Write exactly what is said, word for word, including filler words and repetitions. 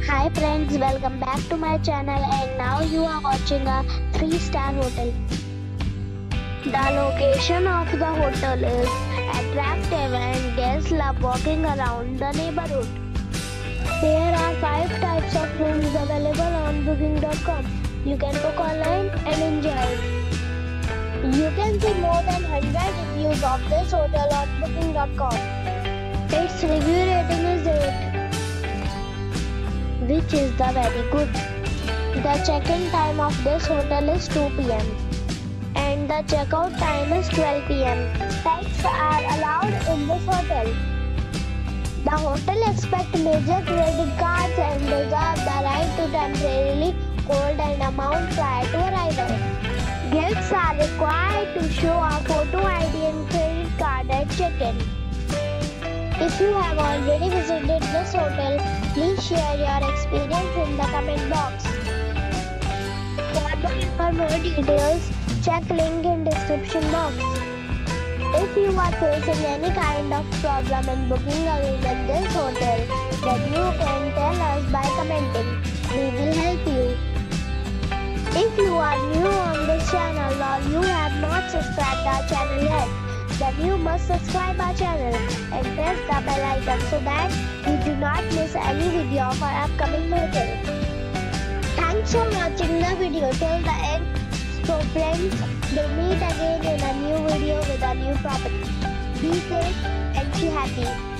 Hi friends, welcome back to my channel and now you are watching a three star hotel. The location of the hotel is attractive and guests love walking around the neighborhood. There are five types of rooms available on booking dot com. You can book online and enjoy it. You can see more than one hundred reviews of this hotel on booking dot com. Its review rating is eight, which is the very good. The check-in time of this hotel is two p m and the check-out time is twelve p m Pets are allowed in this hotel. The hotel accepts major credit cards and reserves the right to temporarily hold an amount prior to arrival. Guests are required to show a photo I D and credit card at check-in. If you have already visited this hotel, please share your experience in the comment box. For more details, check link in description box. If you are facing any kind of problem in booking a room in this hotel, then you can tell us by commenting. We will help you. If you are new on this channel or you have not subscribed our channel yet, then you must subscribe our channel and press the bell icon so that you do not miss any video of our upcoming hotel. Thanks for watching the video till the end. So friends, we'll meet again in a new video with a new property. Be safe and be happy.